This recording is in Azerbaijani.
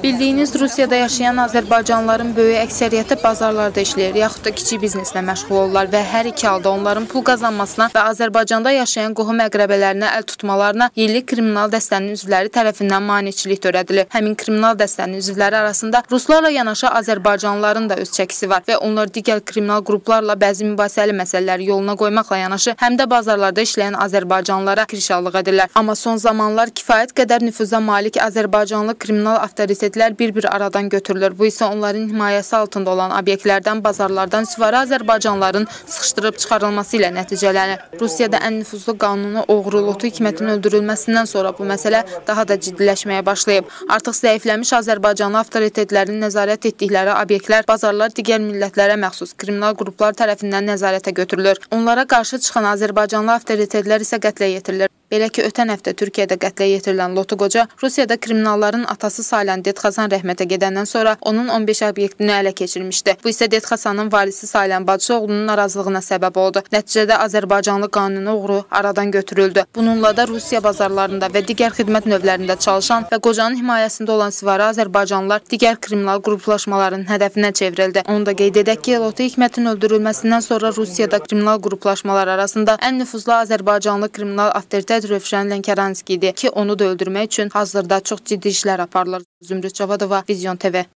Bildiyiniz, Rusiyada yaşayan Azərbaycanlıların böyük əksəriyyəti bazarlarda işləyir, yaxud da kiçik bizneslə məşğul olurlar və hər iki halda onların pul qazanmasına və Azərbaycanda yaşayan qohum əqrəbələrinə əl tutmalarına yerli kriminal dəstənin üzvləri tərəfindən maneçilik törədilir. Həmin kriminal dəstənin üzvləri arasında ruslarla yanaşı Azərbaycanlıların da öz çəkisi var və onlar digər kriminal qruplarla bəzi mübahisəli məsələləri yoluna qoymaqla yanaşı, həm də bazarlarda işləyən Azərbaycanlılara kirşallıq edirlər. Amma son zamanlar kifayət qədər nüfuza malik Azərbaycanlı kriminal avtoritetlər bir-bir aradan götürülür. Bu isə onların himayəsi altında olan obyektlərdən, bazarlardan süvari Azərbaycanlıların sıxışdırıb çıxarılması ilə nəticələnir. Rusiyada ən nüfuzlu qanunu oğru Lotu Hikmətin öldürülməsindən sonra bu məsələ daha da ciddiləşməyə başlayıb. Artıq zəifləmiş Azərbaycanlı avtoritetlərin nəzarət etdikləri obyektlər, bazarlar digər millətlərə məxsus kriminal qruplar tərəfindən nəzarətə götürülür. Onlara qarşı çıxan Azərbaycanlı avtoritetlər isə qətlə yetirilir. Belə ki, ötən həftə Türkiyədə qətlə yetirilən Lotu Qoca Rusiyada kriminalların atası sayılan Dedxasan rəhmətə gedəndən sonra onun 15 obyektini ələ keçirmişdi. Bu isə Dedxasanın varisi sayılan bacısı oğlunun narazılığına səbəb oldu. Nəticədə Azərbaycanlı qanuni oğru aradan götürüldü. Bununla da Rusiya bazarlarında və digər xidmət növlərində çalışan və qocanın himayəsində olan süvari Azərbaycanlılar digər kriminal qruplaşmaların hədəfinə çevrildi. Onu da qeyd edək ki, Lotu Hikmətin öldürülməsindən sonra Rusiyada kriminal qruplaşmalar arasında ən nüfuzlu Azərbaycanlı kriminal avtoritet Rövşən Lənkəranski idi ki, onu da öldürmək üçün hazırda çox ciddi işlər aparılır. Zümrüd Cavadova, Vizyon TV.